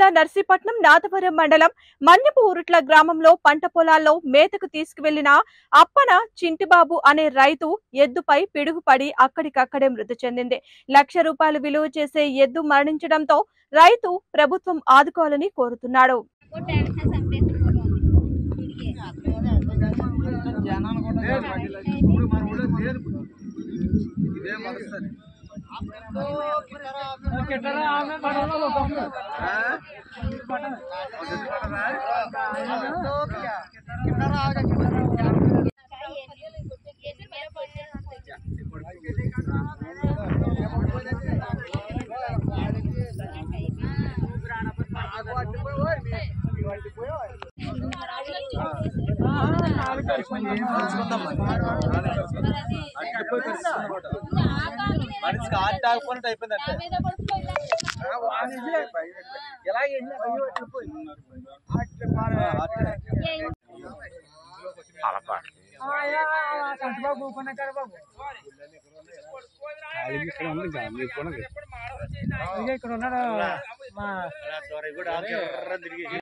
జిల్లా నర్సీపట్నం నాథవరం మండలం మన్యపు ఉరుట్ల గ్రామంలో పంట పొలాల్లో మేతకు తీసుకువెళ్లిన అప్పన చింటిబాబు అనే రైతు ఎద్దుపై పిడుగుపడి అక్కడికక్కడే మృతి చెందింది. ₹1,00,000 విలువ చేసే ఎద్దు మరణించడంతో రైతు ప్రభుత్వం ఆదుకోవాలని కోరుతున్నాడు. ఇక్కడ ఉన్నాడు